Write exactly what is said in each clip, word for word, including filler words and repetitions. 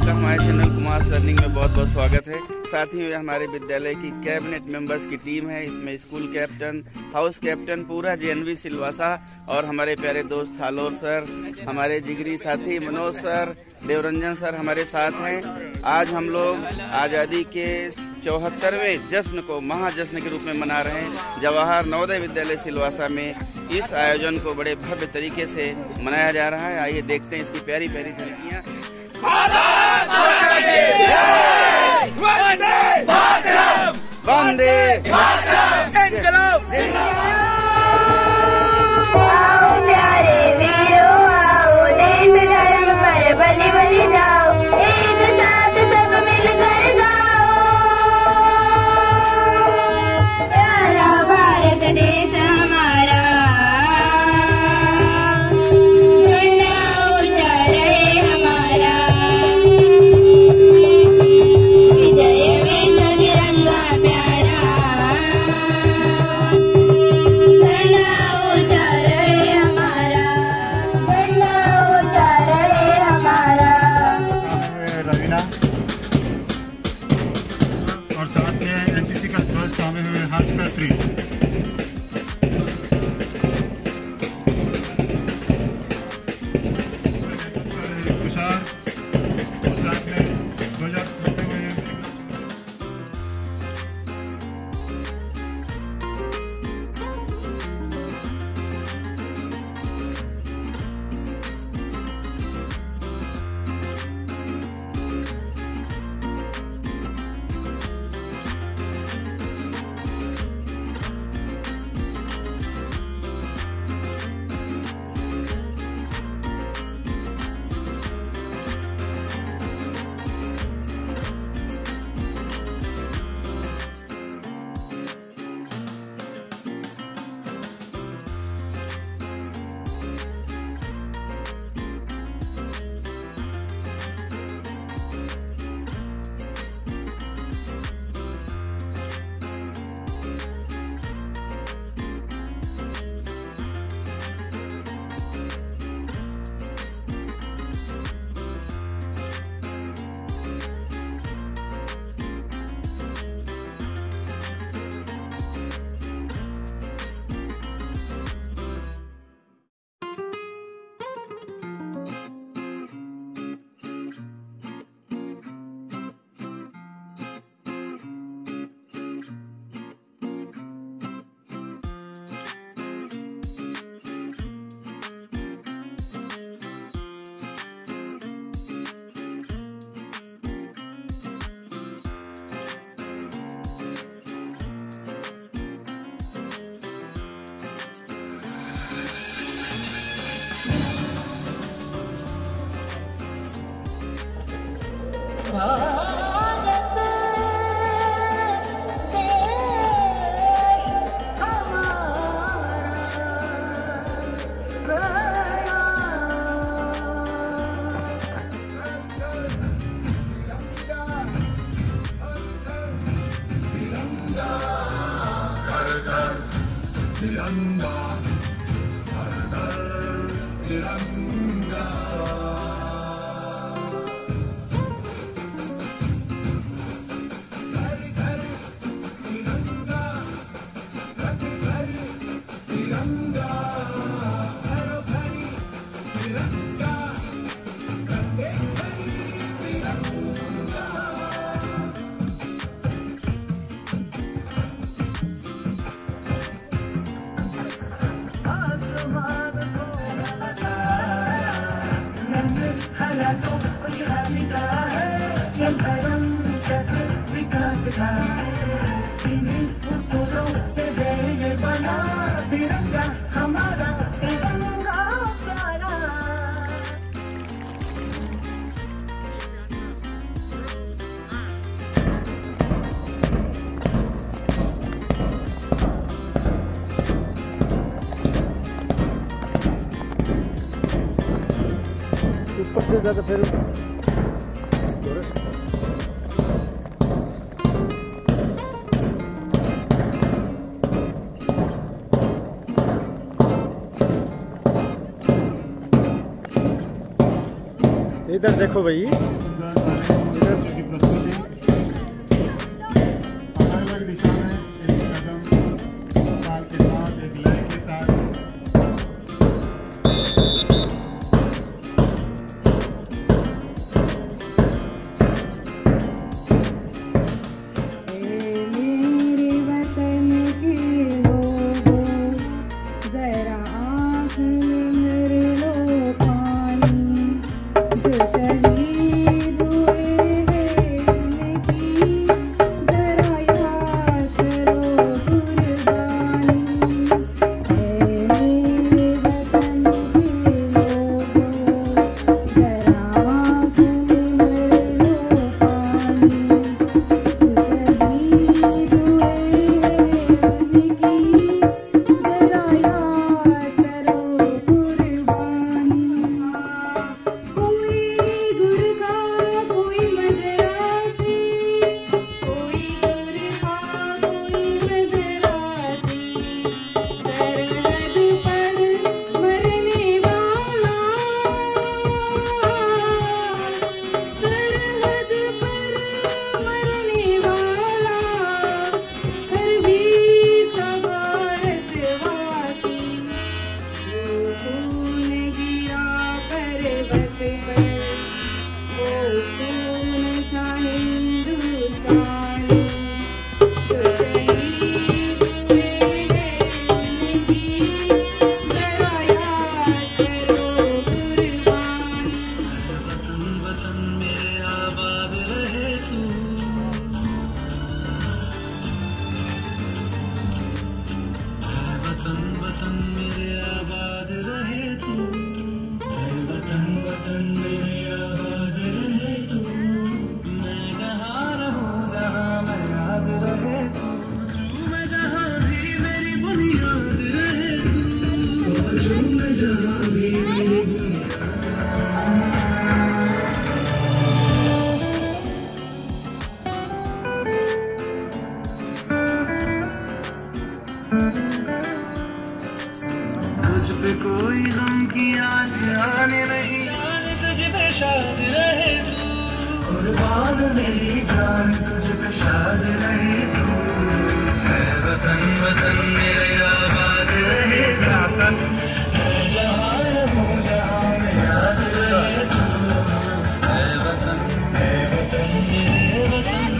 आपका हमारे channel Kumar learning में बहुत बहुत स्वागत है। साथ ही हमारे विद्यालय की कैबिनेट मेंबर्स की टीम है। इसमें स्कूल कैप्टन, हाउस कैप्टन, पूरा जेएनवी सिलवासा और हमारे प्यारे दोस्त थालोर सर, हमारे जिगरी साथी मनोज सर, देवरंजन सर हमारे साथ हैं। आज हम लोग आज़ादी के चौहत्तरवें जश्न को महाजश्न के रूप में मना रहे हैं। जवाहर नवोदय विद्यालय सिलवासा में इस आयोजन को बड़े भव्य तरीके से मनाया जा रहा है। आइए देखते हैं इसकी प्यारी प्यारी झलकियाँ। वंदे मातरम। आओ प्यारे वीरों, आओ देश धर्म पर बलि बलि जाओ, एक साथ सब मिलकर गाओ। प्यारा भारत देश हमारा, झंडा ऊंचा रहे हमारा, विजय में तिरंगा प्यारा, झंडा ऊंचा रहे हमारा, झंडा ऊंचा रहे हमारा। रवीना और साथ में एनसीसी का ध्वज थामे हुए हर्षकर ट्री। तुषार और साथ में ध्वजा फहराते हुए भारत देश हमारा बड़ा, तिरंगा हर घर तिरंगा। तिरंगा हमारा, तिरंगा प्यारा। ऊपर से ज़्यादा फिर इधर देखो भाई। की प्रस्तुति अलग अलग दिशा में एक कदम ताल के साथ, एक लय के साथ। तुझ पे कोई गम की आज आने नहीं, तुझ पे शाद रहे तू, कुर्बान मेरी जान तुझ पे शाद रहे तू। है वतन वतन मेरे आबाद रहे तू, है जहाँ रहूं जहाँ में याद रहे तू। है वतन है वतन मेरे वतन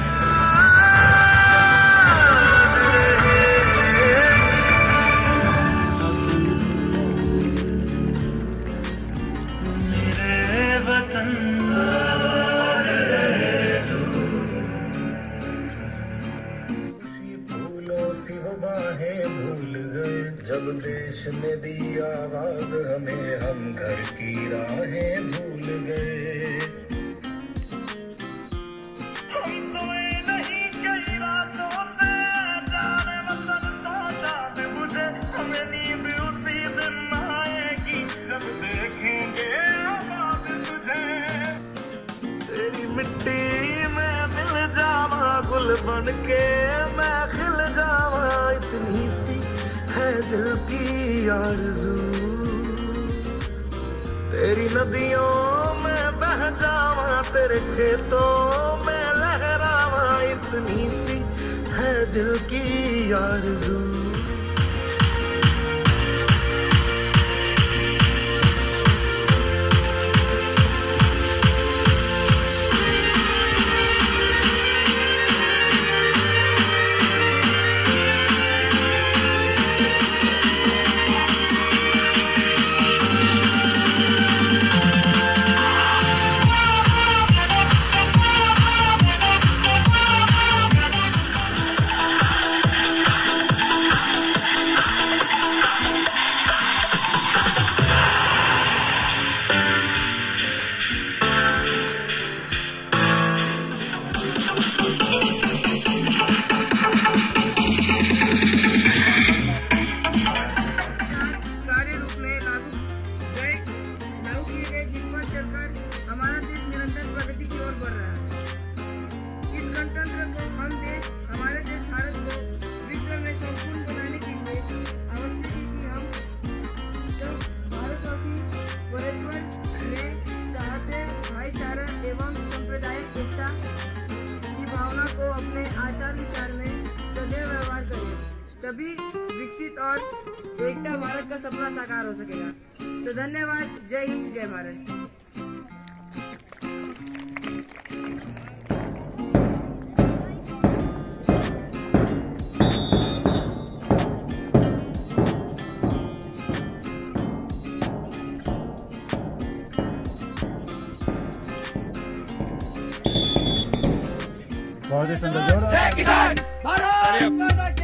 भूल गए जब देश ने दी आवाज हमें, हम घर की राहें भूल गए। हम सोए नहीं कई रातों से, जाने वतन सोचा दे मुझे, हमें नींद उसी दिन आएगी जब देखेंगे आबाद तुझे। तेरी मिट्टी में मिल जावा गुल बन के मैं खिल जावा, इतनी सी है दिल की आरज़ू। तेरी नदियों में बह जावा, तेरे खेतों में लहरावा, इतनी सी है दिल की आरज़ू। तभी विकसित और एकता भारत का सपना साकार हो सकेगा। तो धन्यवाद। जय हिंद, जय भारत। बहुत ही सुंदर। जय किसान भारत माता की